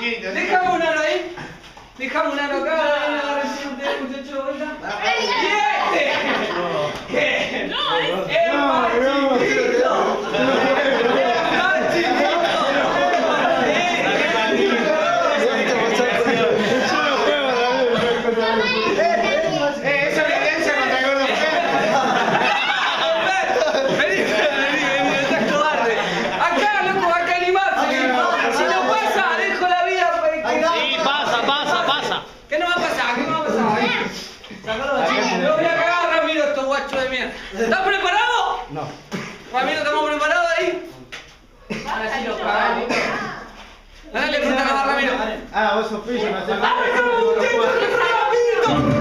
chiquito. Dejamos un aro ahí. Dejamos un aro acá. Muchachos, de vuelta. ¡Y este! ¿Qué? No, ¡Es más chiquito! ¡Es más chiquito! Esa violencia contra el gordo Vení, estás cobarde. Acá, loco, acá animate. Si no pasa, dejo la vida. Sí, pasa. ¿Qué no va a pasar? ¿Qué no va a pasar? Lo voy a cagar, Ramiro, estos guachos de mierda. ¿Estás preparado? No. Ramiro, ¿estamos preparados ahí? Ahora sí los cagamos. Dale, fruta a Ramiro. Ah, vos sos pillo, no haces ¡Vamos, muchachos! ¡Rapidito!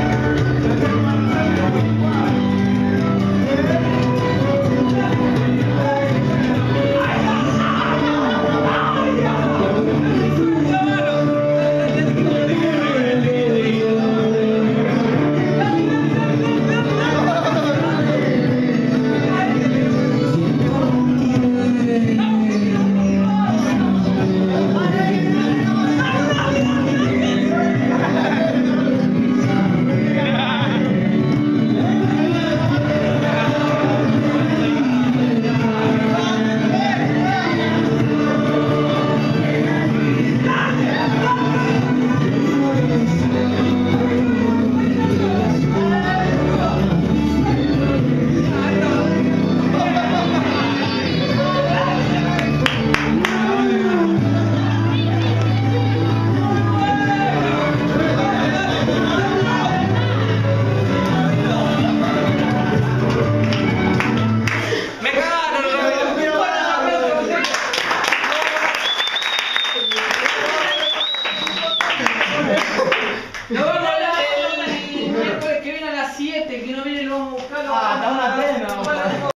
Nos vemos el miércoles que viene a las 7, que no viene, lo vamos a buscar. Ah, está una pena.